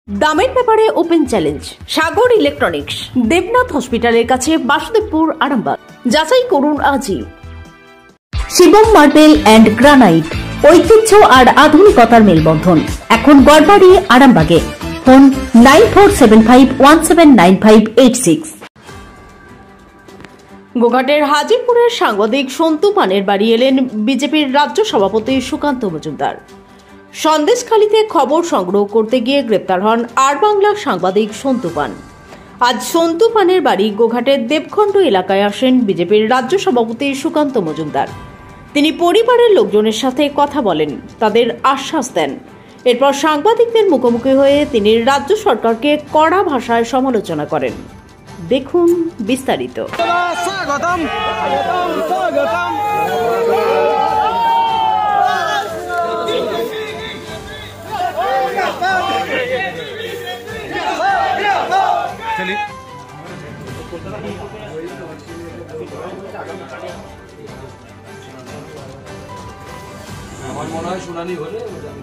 দামের ব্যাপারে open challenge Sagar electronics, Debnath হসপিটালের কাছে, বাসুদেবপুর, আরামবাগ। যাচাই করুন আজই। শিবম মার্বেল অ্যান্ড গ্রানাইট, ঐতিহ্য আর আধুনিকতার মেলবন্ধন, এখন গড়বাড়ি, আরামবাগে। ফোন 9475179586। গোঘাটের হাজিপুরের সাংবাদিক সন্তু পানের বাড়ি এলেন বিজেপির রাজ্য সভাপতি সুকান্ত মজুমদার। সন্দেশখালীতে খবর সংগ্রহ করতে গিয়ে গ্রেপ্তার হন আর বাংলা সাংবাদিক সন্তু পান। আজ সন্তু পানের বাড়ি গোঘাটের দেবখণ্ড এলাকায় আসেন বিজেপির রাজ্য সভাপতি সুকান্ত মজুমদার। তিনি পরিবারের লোকজনের সাথে কথা বলেন, তাদের আশ্বাস দেন। এরপর সাংবাদিকদের মুখোমুখি হয়ে তিনি রাজ্য সরকারকে কড়া ভাষায় সমালোচনা করেন। দেখুন বিস্তারিত। আমার মনে হয় শুনানি হলে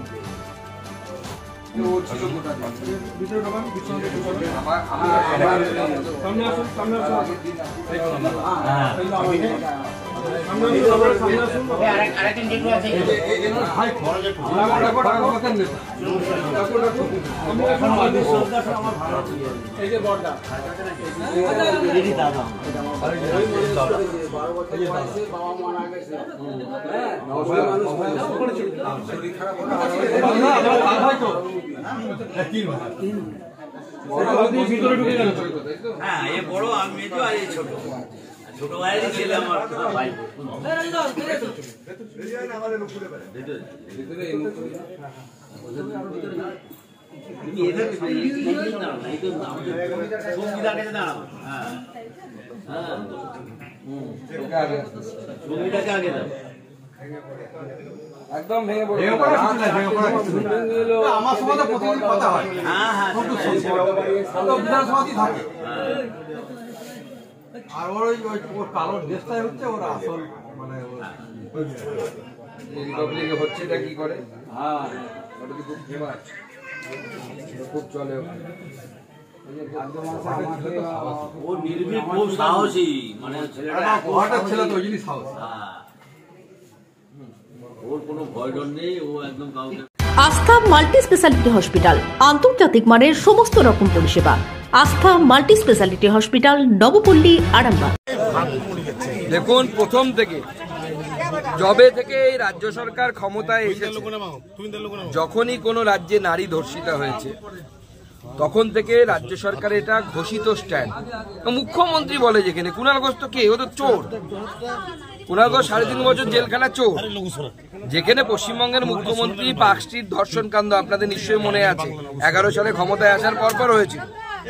বড় আমি তো আর ছোট ছোট ভাইয়েরই ছেলে আমার ভাই। একদম ভেঙে পড়ে আমার সমাজে প্রতিদিন কথা হয়। বিধানসভাতেই থাকে আর ওর ওর কালোর দেশটাই হচ্ছে ওর আসল মানে রিপাবলিকে হচ্ছে এটা কি করে। হ্যাঁ ওটা কি খুব ফেমাস, খুব চলে। ও নির্ভীক, খুব সাহসী, মানে ছেলেটা ছেলে তো ওই জিনিস সাহস, ওর কোনো ভয় ডর নেই, ও একদম কাউকে। আস্থা মাল্টি স্পেশালিটি হসপিটাল, আন্তর্জাতিক মানের সমস্ত রকম পরিষেবা। Astha multi speciality hospital, Nabapally, Arambagh. দেখুন, প্রথম থেকে যবে থেকে এই রাজ্য সরকার ক্ষমতায় এসেছে, যখনই কোনো রাজ্যে নারী ধর্ষিতা হয়েছে তখন থেকে রাজ্য সরকার এটা ঘোষিত স্ট্যান্ড। মুখ্যমন্ত্রী বলে যেখানে কুণাল ঘোষ তো কে, ও তো চোর। কুণাল ঘোষ 3.5 বছর জেলখানা চোর। যেখানে পশ্চিমবঙ্গের মুখ্যমন্ত্রী পার্ক স্ট্রিট ধর্ষণ কাণ্ড আপনাদের নিশ্চয়ই মনে আছে, 11 সালে ক্ষমতায় আসার পর হয়েছিল।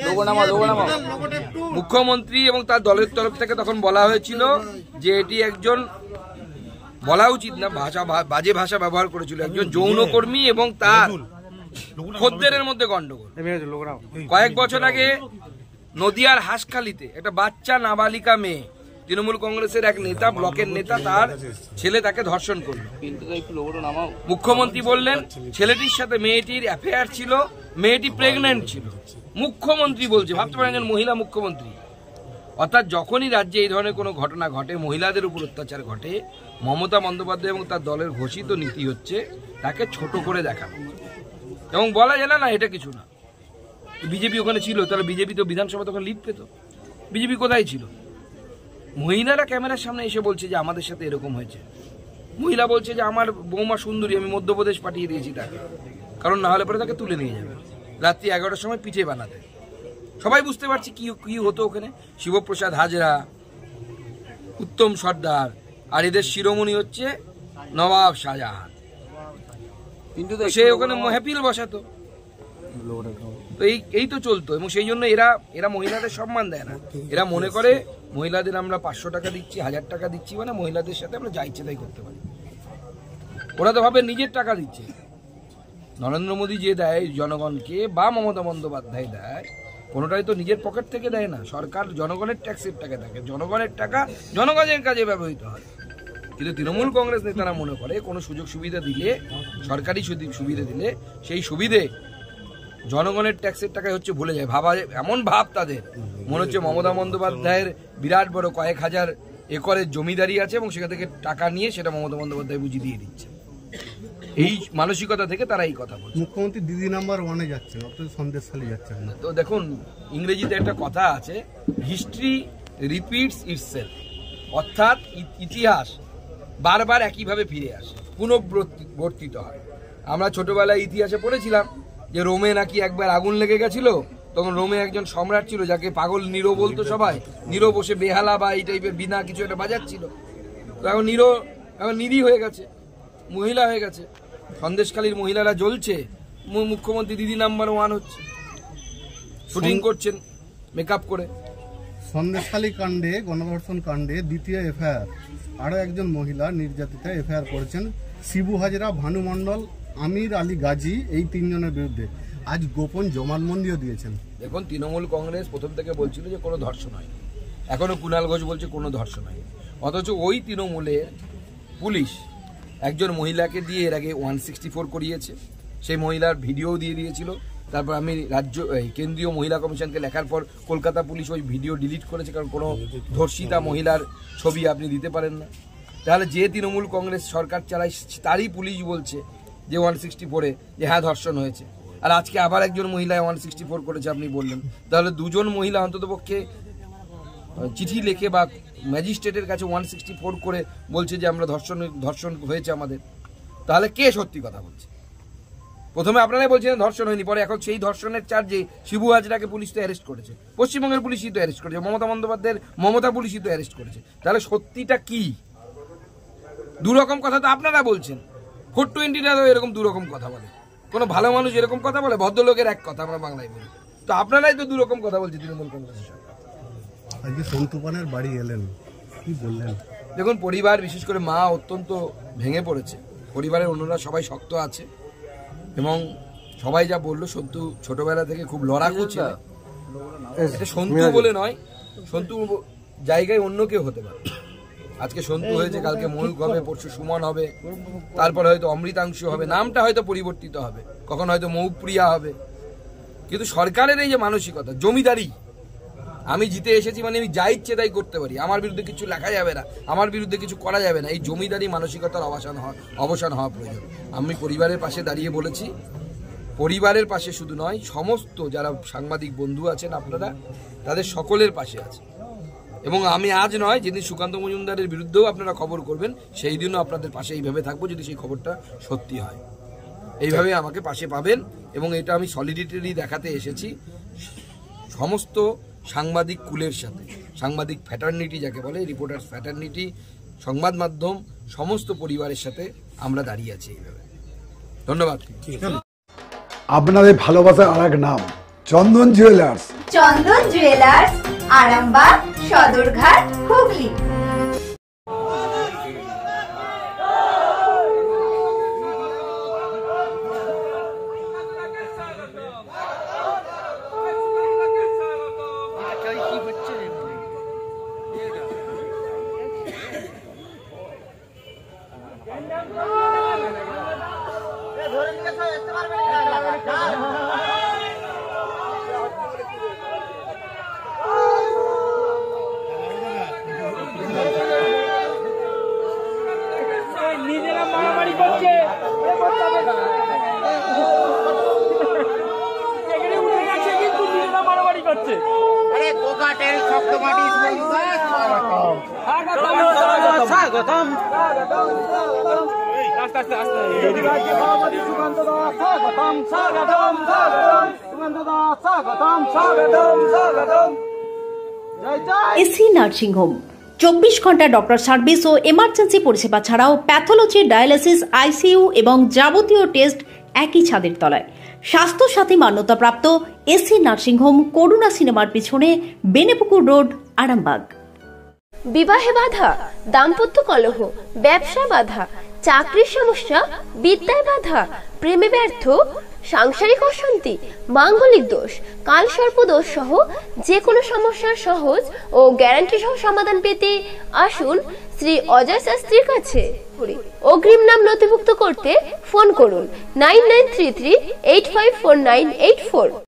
মুখ্যমন্ত্রী এবং তার দলের তরফ থেকে তখন বলা হয়েছিল যে এটি একজন, বলা উচিত না, বাজে ভাষা ব্যবহার করেছিল, একজন যৌনকর্মী এবং তার খদ্দেরের মধ্যে গন্ডগোল। কয়েক বছর আগে নদিয়ার হাঁসখালিতে একটা বাচ্চা নাবালিকা মেয়ে, তৃণমূল কংগ্রেসের এক নেতা, ব্লকের নেতা, তার ছেলে তাকে ধর্ষণ করল। মুখ্যমন্ত্রী বললেন ছেলেটির সাথে মেয়েটির অ্যাফেয়ার ছিল, মেয়েটি প্রেগন্যান্ট ছিল। মুখ্যমন্ত্রী বলছে, ভাবতে পারেন একজন মহিলা মুখ্যমন্ত্রী। অর্থাৎ যখনই রাজ্যে এই ধরনের কোনো ঘটনা ঘটে, মহিলাদের উপর অত্যাচার ঘটে, মমতা বন্দ্যোপাধ্যায় এবং তার দলের ঘোষিত নীতি হচ্ছে তাকে ছোট করে দেখানো এবং বলা যায় না এটা কিছু না। বিজেপি ওখানে ছিল, তাহলে বিজেপি তো বিধানসভা তখন লিড পেত। বিজেপি কোথায় ছিল? মহিলারা ক্যামেরার সামনে এসে বলছে যে আমাদের সাথে এরকম হয়েছে। মহিলা বলছে যে আমার বৌমা সুন্দরী, আমি মধ্যপ্রদেশ পাঠিয়ে দিয়েছি তাকে, কারণ না হলে পরে তাকে তুলে নিয়ে যাবে রাত্রি 11টার সময় পিঠে বানাতে। সবাই বুঝতে পারছি কি হতো ওখানে। শিবপ্রসাদ হাজরা, উত্তম সর্দার, আর এদের শিরোমণি হচ্ছে নবাব শাহজাহান। কিন্তু সে ওখানে মহফিল বসাতো, তো এই তো চলতো। এবং সেই জন্য এরা মহিলাদের সম্মান দেয় না। এরা মনে করে মহিলাদের আমরা 500 টাকা দিচ্ছি, 1000 টাকা দিচ্ছি, মানে মহিলাদের সাথে আমরা যা ইচ্ছে তাই করতে পারি। ওরা তো ভাবে নিজের টাকা দিচ্ছে। নরেন্দ্র মোদী যে দেয় জনগণকে বা মমতা বন্দ্যোপাধ্যায় দেয়, কোনোটাই তো নিজের পকেট থেকে দেয় না। সরকার জনগণের ট্যাক্সের টাকা থাকে, জনগণের টাকা জনগণের কাজে ব্যবহৃত হয়। কিন্তু তৃণমূল কংগ্রেস নেতারা মনে করে কোনো সুযোগ সুবিধা দিলে, সরকারি সুবিধা দিলে, সেই সুবিধে জনগণের ট্যাক্সের টাকায় হচ্ছে ভুলে যায়, ভাবা এমন ভাব তাদের মনে হচ্ছে মমতা বন্দ্যোপাধ্যায়ের বিরাট বড় কয়েক হাজার একরের জমিদারি আছে এবং সেখান থেকে টাকা নিয়ে সেটা মমতা বন্দ্যোপাধ্যায় বুঝিয়ে দিয়ে দিচ্ছে। এই মানসিকতা থেকে তারা এই কথা বলছে। মুখ্যমন্ত্রী দিদি নাম্বার 1-এ যাচ্ছেন, অথচ সন্দেশখালী যাচ্ছেন না। তো দেখুন, ইংরেজিতে একটা কথা আছে, হিস্ট্রি রিপিটস ইটসেলফ, অর্থাৎ ইতিহাস বারবার একইভাবে ফিরে আসে, পুনরাবর্তিত হয়। আমরা ছোটবেলায় ইতিহাসে পড়েছিলাম যে রোমে নাকি একবার আগুন লেগে গেছিল, তখন রোমে একজন সম্রাট ছিল যাকে পাগল নিরো বলতো সবাই। নিরো বসে বেহালা বা এই টাইপের বিনা কিছু একটা বাজাচ্ছিল। তো এখন নিরো এখন নিরী হয়ে গেছে, মহিলা হয়ে গেছে। সন্দেশখালীর মহিলারা জ্বলছে, মুখ্যমন্ত্রী দিদি নাম্বার 1 হচ্ছে, শুটিং করছেন মেকআপ করে। সন্দেশখালী কাণ্ডে, গণধর্ষণ কাণ্ডে দ্বিতীয় এফআইআর, আরও একজন মহিলা নির্যাতিতা এফআইআর করেছেন শিবু হাজরা, ভানু মণ্ডল, আমির আলী গাজী, এই 3 জনের বিরুদ্ধে। আজ গোপন জবানবন্দিও দিয়েছেন। দেখুন, তৃণমূল কংগ্রেস প্রথম থেকে বলছিল যে কোনো ধর্ষণ হয়নি, এখনো কুণাল ঘোষ বলছে কোনো ধর্ষণ হয়নি, অথচ ওই তৃণমূলের পুলিশ একজন মহিলাকে দিয়ে এর আগে 164 করিয়েছে। সেই মহিলার ভিডিও দিয়ে দিয়েছিল। তারপর আমি কেন্দ্রীয় মহিলা কমিশনকে লেখার পর কলকাতা পুলিশ ওই ভিডিও ডিলিট করেছে, কারণ কোনো ধর্ষিতা মহিলার ছবি আপনি দিতে পারেন না। তাহলে যে তৃণমূল কংগ্রেস সরকার চালায় তারই পুলিশ বলছে যে 164-এ যে হ্যাঁ ধর্ষণ হয়েছে, আর আজকে আবার একজন মহিলায় 164 করেছে আপনি বললেন। তাহলে দুজন মহিলা অন্ততপক্ষে চিঠি লিখে বা ম্যাজিস্ট্রেটের কাছে 164 করে বলছে যে আমরা ধর্ষণ হয়েছে আমাদের। তাহলে কে সত্যি কথা বলছে? প্রথমে আপনারাই বলছেন ধর্ষণ হয়নি, পরে এখন সেই ধর্ষণের চার্জে শিবু হাজরাকে পুলিশ তো অ্যারেস্ট করেছে, পশ্চিমবঙ্গের পুলিশই তো অ্যারেস্ট করেছে, মমতা বন্দ্যোপাধ্যায়ের মমতা পুলিশই তো অ্যারেস্ট করেছে। তাহলে সত্যিটা কি? দুরকম কথা তো আপনারা বলছেন। 420-টা এরকম দুরকম কথা বলে। কোনো ভালো মানুষ এরকম কথা বলে? ভদ্রলোকের এক কথা আমরা বাংলায় বলি। তো আপনারাই তো দুরকম কথা বলছে তৃণমূল কংগ্রেসের সরকার। আজকে সন্তুপানের বাড়ি এলেন, কি বললেন? দেখুন, পরিবার বিশেষ করে মা অত্যন্ত ভেঙে পড়েছে, পরিবারের অন্যরা সবাই শক্ত আছে এবং সবাই যা বললো, সন্তু ছোটবেলা থেকে খুব লড়াকু ছিল। এটা সন্তু বলে নয়, সন্তু জায়গায় অন্য কেউ হতে পারে। আজকে সন্তু হয়েছে, কালকে ময়ূক হবে, পরশু সুমন হবে, তারপরে হয়তো অমৃতাংশু হবে, নামটা হয়তো পরিবর্তিত হবে, কখন হয়তো মৌপ্রিয়া হবে। কিন্তু সরকারের এই যে মানসিকতা, জমিদারি, আমি জিতে এসেছি মানে আমি যা ইচ্ছে তাই করতে পারি, আমার বিরুদ্ধে কিছু লেখা যাবে না, আমার বিরুদ্ধে কিছু করা যাবে না, এই জমিদারি মানসিকতার অবসান হওয়া প্রয়োজন। আমি পরিবারের পাশে দাঁড়িয়ে বলেছি, পরিবারের পাশে শুধু নয়, সমস্ত যারা সাংবাদিক বন্ধু আছেন আপনারা, তাদের সকলের পাশে আছে। এবং আমি আজ নয়, যেদিন সুকান্ত মজুমদারের বিরুদ্ধেও আপনারা খবর করবেন, সেই দিনও আপনাদের পাশে এইভাবে থাকবো, যদি সেই খবরটা সত্যি হয়। এইভাবে আমাকে পাশে পাবেন এবং এটা আমি সলিডিটি দেখাতে এসেছি সমস্ত সাংবাদিক কুলের সাথে, সাংবাদিক ফ্যাটার্নিটি যাকে বলে, রিপোর্টার্স ফ্যাটার্নিটি, সংবাদ মাধ্যম, সমস্ত পরিবারের সাথে আমরা দাঁড়িয়ে আছি এইভাবে। ধন্যবাদ। আপনাদের ভালোবাসার আর এক নাম, Chandan jewellers. Chandan jewellers, Arambagh, Sadarghat, Hooghly. AC nursing home 24 ঘন্টা ডক্টর সার্ভিস ও এমার্জেন্সি পরিষেবা ছাড়াও প্যাথোলজি, ডায়ালিসিস, আইসিইউ এবং যাবতীয় টেস্ট একই ছাদের তলায়। স্বাস্থ্য সাথী মান্যতাপ্রাপ্ত এসি নার্সিং হোম, করুণা সিনেমার পিছনে, বেনেপুকুর রোড, আরামবাগ। বিবাহে বাধা, দাম্পত্য কলহ, ব্যবসা বাধা, চাকরির সমস্যা, বিদ্যায় বাধা, প্রেমে ব্যর্থ, সাংসারিক অশান্তি, মাঙ্গলিক দোষ, কালসর্প দোষ সহ যে কোনো সমস্যার সহজ ও গ্যারান্টি সহ সমাধান পেতে আসুন শ্রী অজয় শাস্ত্রীর কাছে। অগ্রিম নাম নথিভুক্ত করতে ফোন করুন 9933854984।